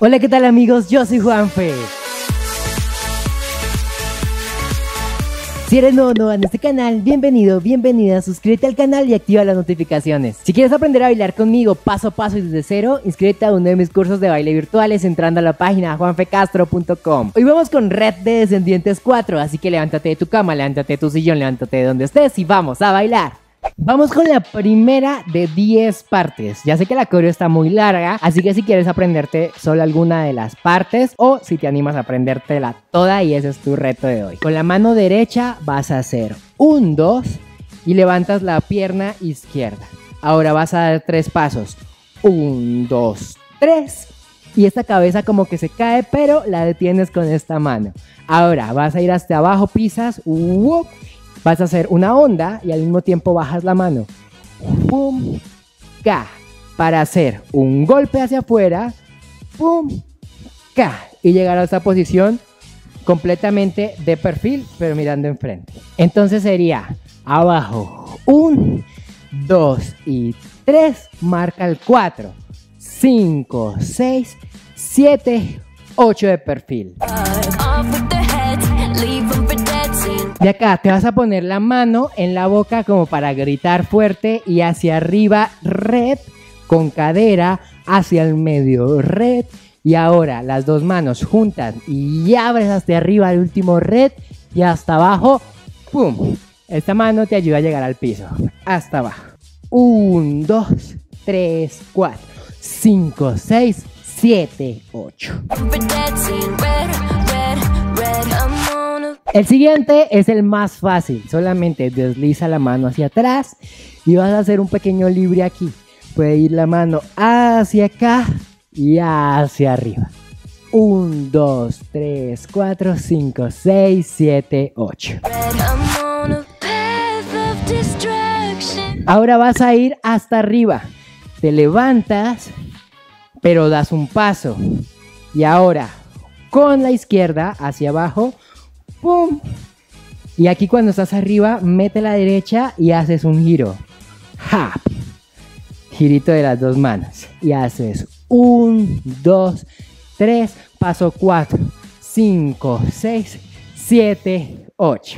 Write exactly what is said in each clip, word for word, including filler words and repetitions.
Hola, ¿qué tal amigos? Yo soy Juanfe. Si eres nuevo, nueva en este canal, bienvenido, bienvenida, suscríbete al canal y activa las notificaciones. Si quieres aprender a bailar conmigo paso a paso y desde cero, inscríbete a uno de mis cursos de baile virtuales entrando a la página juanfe castro punto com. Hoy vamos con Red de Descendientes cuatro, así que levántate de tu cama, levántate de tu sillón, levántate de donde estés y vamos a bailar. Vamos con la primera de diez partes. Ya sé que la coreo está muy larga, así que si quieres aprenderte solo alguna de las partes o si te animas a aprendértela toda y ese es tu reto de hoy. Con la mano derecha vas a hacer un, dos y levantas la pierna izquierda. Ahora vas a dar tres pasos. un, dos, tres. Y esta cabeza como que se cae, pero la detienes con esta mano. Ahora vas a ir hasta abajo, pisas, ¡wup! Vas a hacer una onda y al mismo tiempo bajas la mano. Pum, ca. Para hacer un golpe hacia afuera. Pum, ca. Y llegar a esta posición completamente de perfil, pero mirando enfrente. Entonces sería abajo. Un, dos y tres. Marca el cuatro, cinco, seis, siete, ocho de perfil. De acá te vas a poner la mano en la boca como para gritar fuerte y hacia arriba, red, con cadera, hacia el medio, red. Y ahora las dos manos juntas y abres hasta arriba el último red y hasta abajo, pum. Esta mano te ayuda a llegar al piso, hasta abajo. un, dos, tres, cuatro, cinco, seis, siete, ocho. El siguiente es el más fácil, solamente desliza la mano hacia atrás y vas a hacer un pequeño libre aquí. Puede ir la mano hacia acá y hacia arriba. uno, dos, tres, cuatro, cinco, seis, siete, ocho. Ahora vas a ir hasta arriba. Te levantas, pero das un paso. Y ahora, con la izquierda hacia abajo, ¡pum! Y aquí cuando estás arriba, mete la derecha y haces un giro. ¡Hap! Girito de las dos manos. Y haces un, dos, tres, paso cuatro, cinco, seis, siete, ocho.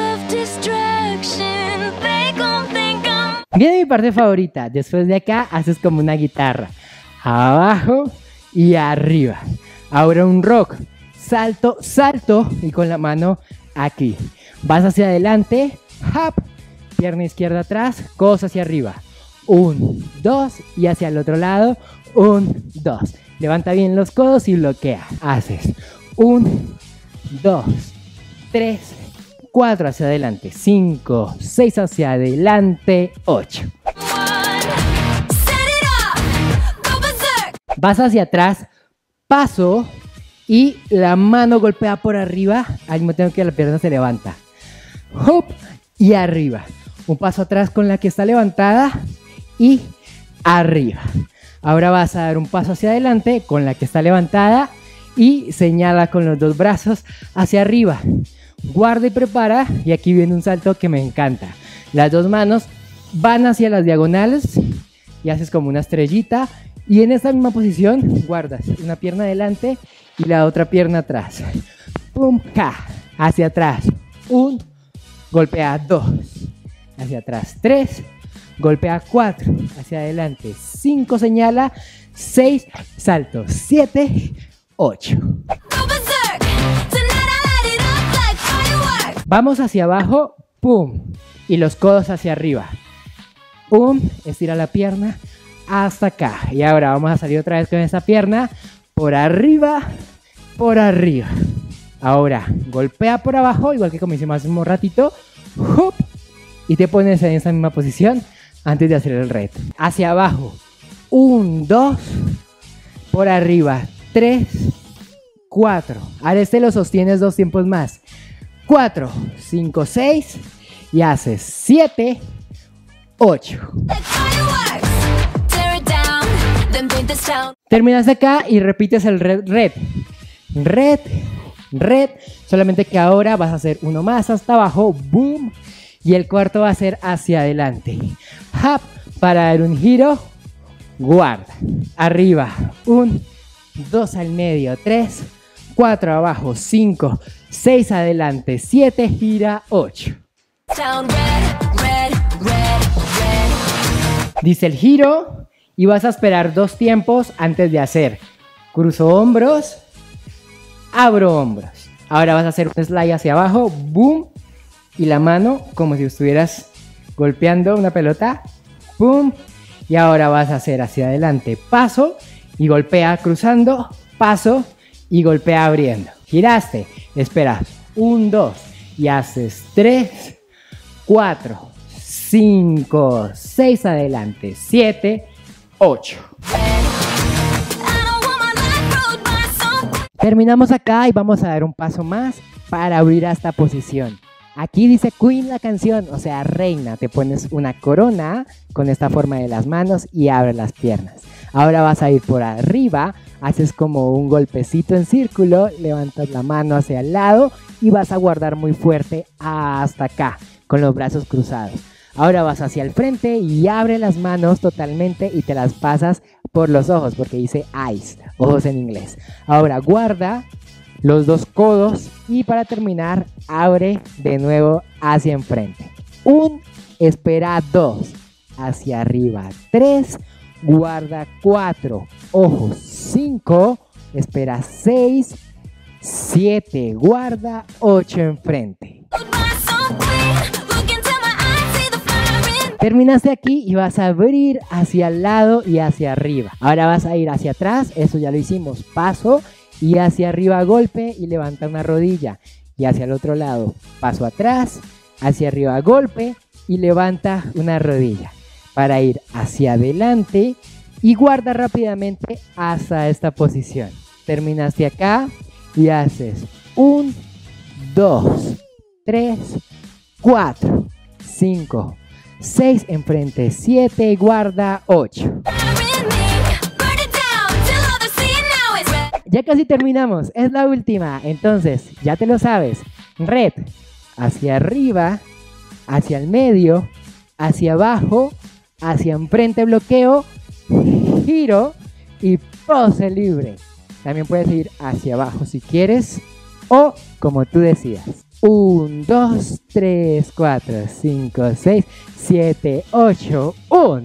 Viene mi parte favorita. Después de acá, haces como una guitarra. Abajo y arriba. Ahora un rock. Salto, salto y con la mano aquí. Vas hacia adelante, hop, pierna izquierda atrás, codos hacia arriba. Un, dos y hacia el otro lado. Un, dos. Levanta bien los codos y bloquea. Haces un, dos, tres, cuatro hacia adelante, cinco, seis hacia adelante, ocho. Vas hacia atrás, paso. Y la mano golpea por arriba, al mismo tiempo que la pierna se levanta. Hop, y arriba. Un paso atrás con la que está levantada y arriba. Ahora vas a dar un paso hacia adelante con la que está levantada y señala con los dos brazos hacia arriba. Guarda y prepara y aquí viene un salto que me encanta. Las dos manos van hacia las diagonales y haces como una estrellita. Y en esta misma posición guardas una pierna adelante y la otra pierna atrás. Pum, ca, hacia atrás. Un, golpea dos. Hacia atrás, tres. Golpea cuatro. Hacia adelante, cinco, señala. Seis, salto. Siete, ocho. Vamos hacia abajo, pum. Y los codos hacia arriba. Pum, estira la pierna hasta acá. Y ahora vamos a salir otra vez con esta pierna. Por arriba, por arriba. Ahora, golpea por abajo, igual que como hicimos hace un ratito. ¡Hup! Y te pones en esa misma posición antes de hacer el reto. Hacia abajo. Un, dos. Por arriba. Tres, cuatro. Ahora este lo sostienes dos tiempos más. Cuatro, cinco, seis. Y haces siete, ocho. Terminas acá y repites el red, red, red, red. Solamente que ahora vas a hacer uno más hasta abajo, boom. Y el cuarto va a ser hacia adelante. Hop, para dar un giro, guarda. Arriba, un, dos al medio, tres, cuatro abajo, cinco, seis adelante, siete, gira, ocho. Dice el giro y vas a esperar dos tiempos antes de hacer. Cruzo hombros, abro hombros. Ahora vas a hacer un slide hacia abajo, boom, y la mano como si estuvieras golpeando una pelota, boom, y ahora vas a hacer hacia adelante, paso y golpea cruzando, paso y golpea abriendo. Giraste, esperas un, dos y haces tres, cuatro, cinco, seis adelante, siete, ocho. Terminamos acá y vamos a dar un paso más para abrir a esta posición. Aquí dice Queen la canción, o sea, reina. Te pones una corona con esta forma de las manos y abres las piernas. Ahora vas a ir por arriba, haces como un golpecito en círculo, levantas la mano hacia el lado y vas a guardar muy fuerte hasta acá, con los brazos cruzados. Ahora vas hacia el frente y abre las manos totalmente y te las pasas por los ojos, porque dice eyes, ojos en inglés. Ahora guarda los dos codos y para terminar abre de nuevo hacia enfrente. Un, espera dos, hacia arriba tres, guarda cuatro, ojos cinco, espera seis, siete, guarda ocho enfrente. Terminaste aquí y vas a abrir hacia el lado y hacia arriba. Ahora vas a ir hacia atrás, eso ya lo hicimos, paso y hacia arriba golpe y levanta una rodilla. Y hacia el otro lado, paso atrás, hacia arriba golpe y levanta una rodilla. Para ir hacia adelante y guarda rápidamente hasta esta posición. Terminaste acá y haces un, dos, tres, cuatro, cinco, seis enfrente, siete, guarda ocho. Ya casi terminamos, es la última, entonces ya te lo sabes. Red, hacia arriba, hacia el medio, hacia abajo, hacia enfrente bloqueo, giro y pose libre. También puedes ir hacia abajo si quieres o como tú decidas. uno, dos, tres, cuatro, cinco, seis, siete, ocho, uno.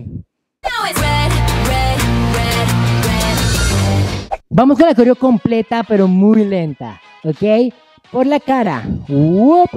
Vamos con la coreo completa pero muy lenta, ¿ok? Por la cara, whoop.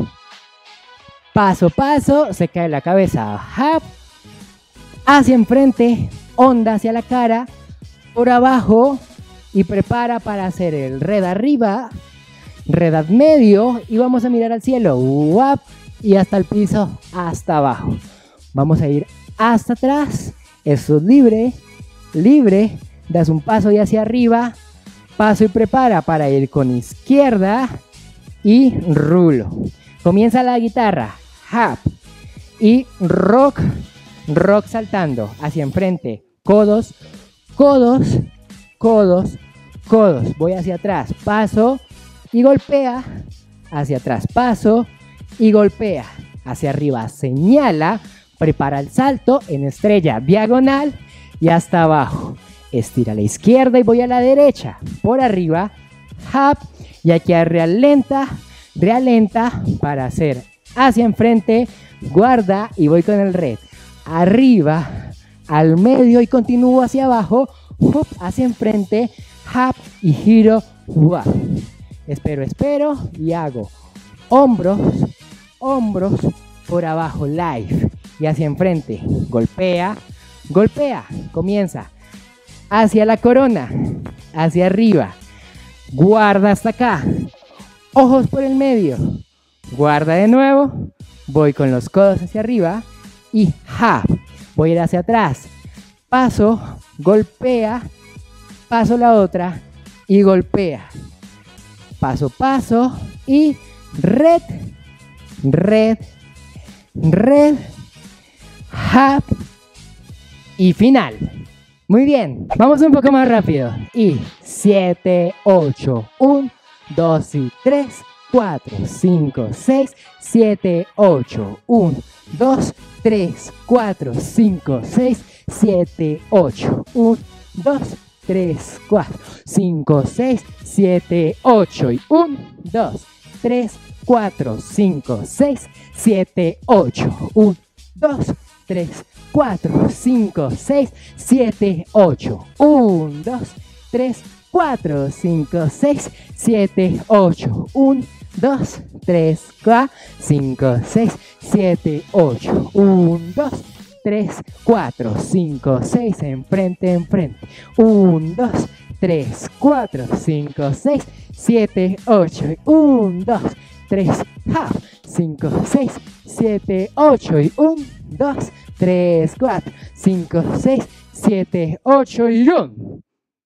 Paso, paso, se cae la cabeza, hop. Hacia enfrente, onda hacia la cara, por abajo y prepara para hacer el red arriba, red al medio y vamos a mirar al cielo, whoop, y hasta el piso, hasta abajo. Vamos a ir hasta atrás, eso es libre, libre, das un paso y hacia arriba, paso y prepara para ir con izquierda y rulo. Comienza la guitarra, hop, y rock, rock saltando hacia enfrente, codos, codos, codos, codos. Voy hacia atrás, paso y golpea, hacia atrás, paso y golpea, hacia arriba, señala, prepara el salto en estrella diagonal y hasta abajo. Estira a la izquierda y voy a la derecha, por arriba, hop, y aquí a real lenta, real lenta para hacer hacia enfrente, guarda y voy con el red. Arriba, al medio y continúo hacia abajo, hop, hacia enfrente, hop y giro, wow. Espero, espero y hago hombros, hombros, por abajo, live y hacia enfrente, golpea, golpea, comienza hacia la corona, hacia arriba, guarda hasta acá, ojos por el medio, guarda de nuevo, voy con los codos hacia arriba y ja, voy a ir hacia atrás, paso, golpea, paso la otra y golpea, paso, paso y red, red, red, hop y final. Muy bien, vamos un poco más rápido. Y siete, ocho, uno, dos y tres, cuatro, cinco, seis, siete, ocho, uno, dos, tres, cuatro, cinco, seis, siete, ocho, uno, dos, tres, cuatro, cinco, seis, siete, ocho y uno, dos, tres, cuatro, cinco, seis, siete, ocho, uno, dos, tres, cuatro, cinco, seis, siete, ocho, uno, dos, tres, cuatro, cinco, seis, siete, ocho, uno, dos, tres, cuatro, cinco, seis, siete, ocho, uno, dos, tres, cuatro, cinco, seis, enfrente, enfrente, uno, dos, tres, cuatro, cinco, seis, siete, ocho, uno, dos, tres, cinco, seis, siete, ocho y uno, dos, tres, cuatro, cinco, seis, siete, ocho y uno.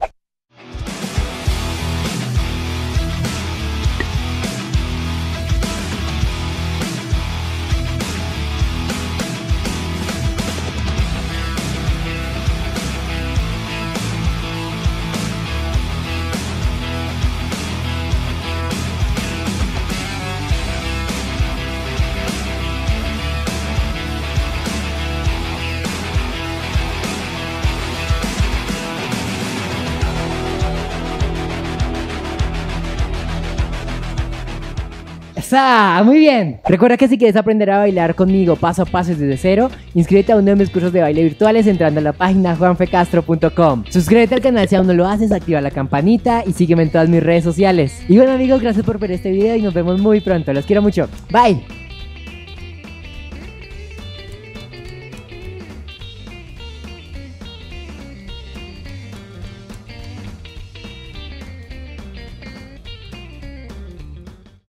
¡Esa! Muy bien. Recuerda que si quieres aprender a bailar conmigo paso a paso desde cero, inscríbete a uno de mis cursos de baile virtuales entrando a la página juan fe castro punto com. Suscríbete al canal si aún no lo haces, activa la campanita y sígueme en todas mis redes sociales. Y bueno amigos, gracias por ver este video y nos vemos muy pronto. Los quiero mucho. Bye.